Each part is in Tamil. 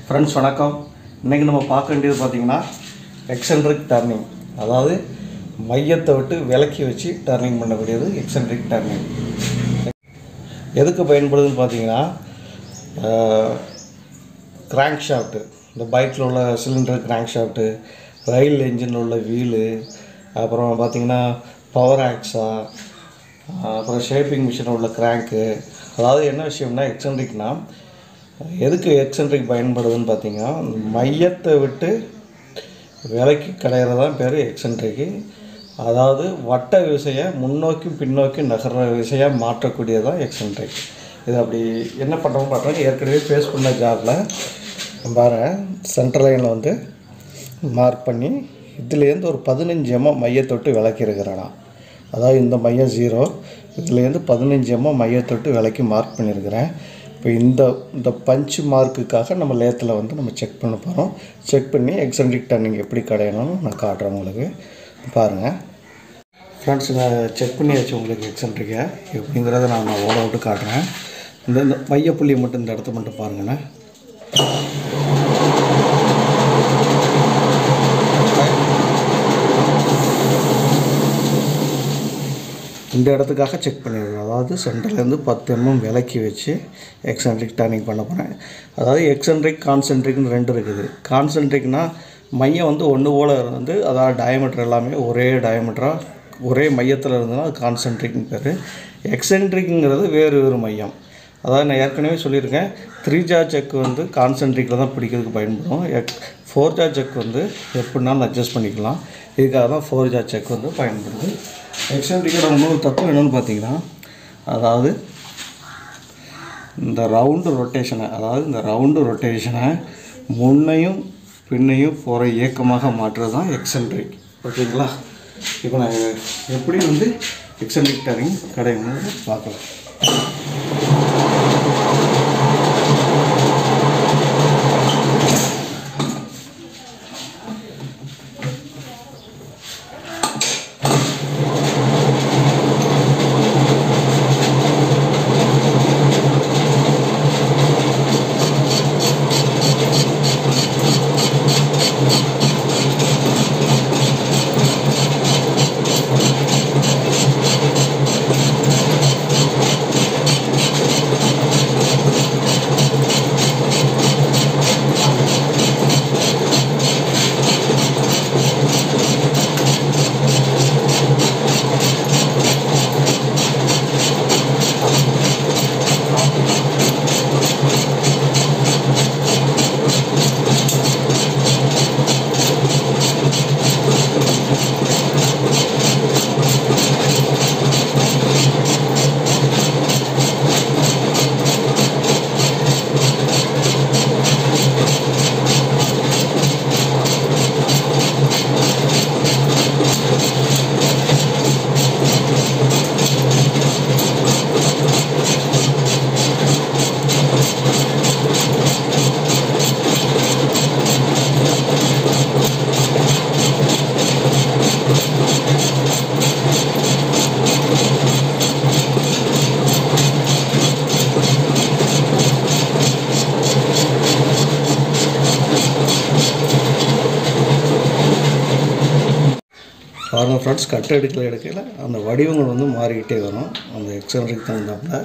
ஃப்ரெண்ட்ஸ் வணக்கம். இன்றைக்கி நம்ம பார்க்க வேண்டியது பார்த்திங்கன்னா எக்ஸென்ட்ரிக் டர்னிங், அதாவது மையத்தை விட்டு விலக்கி வச்சு டர்னிங் பண்ணக்கூடியது எக்ஸென்ட்ரிக் டர்னிங். எதுக்கு பயன்படுதுன்னு பார்த்தீங்கன்னா கிராங்க் ஷாஃப்ட்டு, இந்த பைக்கில் உள்ள சிலிண்டர் கிராங்க் ஷாஃப்ட்டு, ரயில் என்ஜினில் உள்ள வீலு, அப்புறம் பார்த்திங்கன்னா பவர் ஆக்ஸா, அப்புறம் ஷேப்பிங் மிஷினில் உள்ள கிராங்க்கு. அதாவது என்ன விஷயம்னா எக்ஸென்ட்ரிக்னால் எதுக்கு எக்ஸென்ட்ரிக் பயன்படுதுன்னு பார்த்தீங்கன்னா மையத்தை விட்டு விலைக்கு கடையிறதான் பேர் எக்ஸென்ட்ரிக்கு. அதாவது வட்ட விசையை முன்னோக்கி பின்னோக்கி நகர்ற விசையாக மாற்றக்கூடியதான் எக்ஸென்ட்ரிக். இது அப்படி என்ன பண்ணுறோம்னு பார்த்தா ஏற்கனவே ஃபேஸ் பண்ண ஜாபில் பாருங்கள், சென்ட்ரல் லைனில் வந்து மார்க் பண்ணி இதுலேருந்து ஒரு 15 mm மையத்தொட்டு விளக்கியிருக்கிறேன்னா, அதாவது இந்த மையம் 0, இதுலேருந்து 15 mm மையத்தொட்டு விளக்கி மார்க் பண்ணியிருக்கிறேன். இப்போ இந்த பஞ்ச் மார்க்குக்காக நம்ம லேத்தில் வந்து நம்ம செக் பண்ண போகிறோம். செக் பண்ணி எக்ஸென்ட்ரிக் டர்னிங் எப்படி கடையணும்னு நான் காட்டுறேன் உங்களுக்கு. பாருங்கள் ஃப்ரெண்ட்ஸ், நான் செக் பண்ணியாச்சு உங்களுக்கு எக்ஸென்ட்ரிக்கை எப்படிங்கிறத நான் ஓட விட்டு காட்டுறேன். இந்த மையப்புள்ளியை மட்டும் இந்த இடத்த மட்டும் பாருங்கண்ணே. இந்த இடத்துக்காக செக் பண்ணிடுறேன். அதாவது சென்டர்லேருந்து 10 mm விலக்கி வச்சு எக்ஸென்ட்ரிக் டர்னிங் பண்ண போகிறேன். அதாவது எக்ஸென்ட்ரிக் கான்சென்ட்ரிக்னு 2 இருக்குது. கான்சென்ட்ரிக்னால் மையம் வந்து ஒன்று போல் இருந்து, அதாவது டயமீட்டர் எல்லாமே ஒரே டயமீட்டராக ஒரே மையத்தில் இருந்ததுன்னா அது கான்சென்ட்ரிக்னு பேர். எக்ஸென்ட்ரிக்ங்கிறது வேறு மையம். அதாவது நான் ஏற்கனவே சொல்லியிருக்கேன், 3 ஜா செக் வந்து கான்சென்ட்ரிக்கில் தான் பிடிக்கிறதுக்கு பயன்படும். 4 ஜா செக் வந்து எப்படினாலும் அட்ஜஸ்ட் பண்ணிக்கலாம். இதுக்காக தான் 4 ஜா செக் வந்து பயன்படுது. எக்ஸென்ட்ரிக்கோட இன்னொரு தத்துவம் என்னென்னு பார்த்தீங்கன்னா, அதாவது இந்த ரவுண்டு ரொட்டேஷனை முன்னையும் பின்னையும் போகிற இயக்கமாக மாற்றுறது தான் எக்ஸென்ட்ரிக். ஓகேங்களா? இப்போ நான் எப்படி வந்து எக்ஸென்ட்ரிக் டர்னிங் கடையணும்னு பார்க்கலாம். பாருங்கள் ஃப்ரெண்ட்ஸ், கட்டை எடுக்கல அந்த வடிவங்கள் வந்து மாறிக்கிட்டே வரும் அந்த எக்ஸென்ட்ரிக் தகுந்தாப்புல.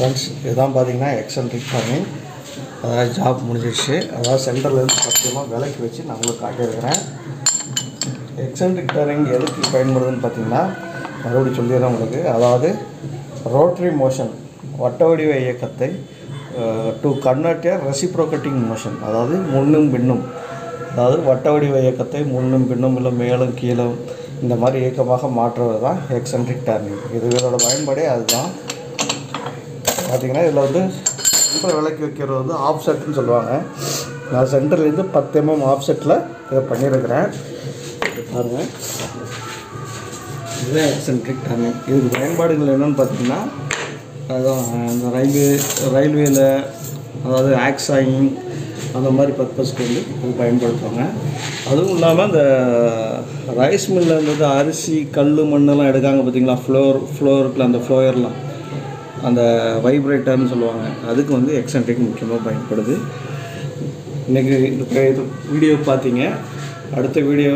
ஃப்ரெண்ட்ஸ் இதுதான் பார்த்தீங்கன்னா எக்ஸென்ட்ரிக் டர்னிங். அதாவது ஜாப் முடிஞ்சிடுச்சு. அதாவது சென்டர்லேருந்து சத்தியமாக விலைக்கு வச்சு நான் உங்களுக்கு காட்டியிருக்கிறேன். எக்ஸென்ட்ரிக் டர்னிங் எதுக்கு பயன்படுதுன்னு பார்த்தீங்கன்னா மறுபடியும் சொல்லிடுறேன் உங்களுக்கு. அதாவது ரோட்டரி மோஷன் வட்ட வடிவ இயக்கத்தை to convert a reciprocating motion, அதாவது முன்னும் பின்னும், அதாவது வட்ட வடிவ இயக்கத்தை முன்னும் பின்னும் இல்லை மேலும் கீழும் இந்த மாதிரி இயக்கமாக மாற்றுவது தான் எக்ஸென்ட்ரிக் டர்னிங். இதோட பயன்பாடே அதுதான். பார்த்திங்கன்னா இதில் வந்து சென்டர் விலைக்கு வைக்கிறது வந்து ஆஃப்செட்னு சொல்லுவாங்க. நான் சென்டர்லேருந்து 10 mm ஆஃப்செட்டில் இதை பண்ணியிருக்கிறேன். பாருங்கள், இதுதான் எக்ஸென்ட்ரிக் டர்னிங். இதுக்கு பயன்பாடுகள் என்னென்னு பார்த்தீங்கன்னா அதுதான் இந்த ரயில்வேயில் அதாவது ஆக்ஸாயிங் அந்த மாதிரி பர்பஸ்க்கு வந்து இது பயன்படுத்துவாங்க. அதுவும் இல்லாமல் இந்த ரைஸ் மில்லில் இருந்தது அரிசி கல் மண்ணெல்லாம் எடுக்காங்க பார்த்தீங்களா, ஃப்ளோருக்குள்ள அந்த ஃப்ளோயர்லாம் அந்த வைப்ரேட்டர்னு சொல்லுவாங்க, அதுக்கு வந்து எக்ஸென்ட்ரிக் முக்கியமாக பயன்படுது. இன்றைக்கி இது வீடியோ பார்த்தீங்க. அடுத்த வீடியோ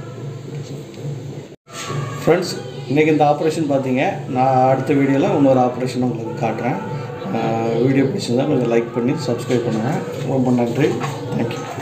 ஃப்ரெண்ட்ஸ் இன்றைக்கி இந்த ஆப்ரேஷன் பார்த்தீங்க. நான் அடுத்த வீடியோவில் இன்னொரு ஆப்ரேஷன் உங்களுக்கு காட்டுறேன். வீடியோ பிடிச்சிருந்தால் கொஞ்சம் லைக் பண்ணி சப்ஸ்கிரைப் பண்ணுங்கள். ரொம்ப நன்றி. தேங்க்யூ.